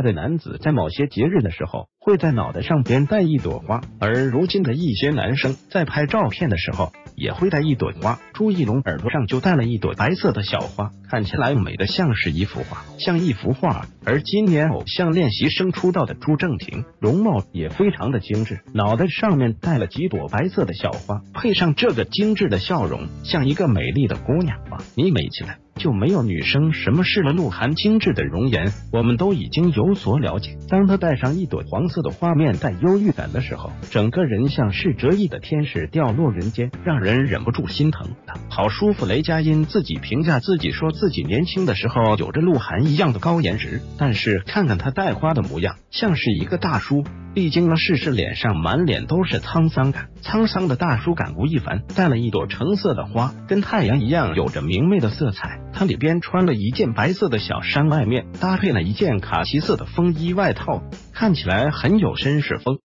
的男子在某些节日的时候会在脑袋上边戴一朵花，而如今的一些男生在拍照片的时候也会戴一朵花。朱一龙耳朵上就戴了一朵白色的小花，看起来美得像是一幅画，像一幅画。而今年偶像练习生出道的朱正廷，容貌也非常的精致，脑袋上面戴了几朵白色的小花，配上这个精致的笑容，像一个美丽的姑娘吧。你美起来就没有女生什么事了。鹿晗精致的容颜我们都已经有所了解，当他戴上一朵黄色的花，面带忧郁感的时候，整个人像是折翼的天使掉落人间，让人忍不住心疼的好舒服。雷佳音自己评价自己说，自己年轻的时候有着鹿晗一样的高颜值，但是看看他戴花的模样，像是一个大叔历经了世事，脸上满脸都是沧桑感，沧桑的大叔感吴亦凡戴了一朵橙色的花，跟太阳一样有着明媚的色彩。他里边穿了一件白色的小衫，外面搭配了一件卡其色的风衣外套，看起来很有绅士风。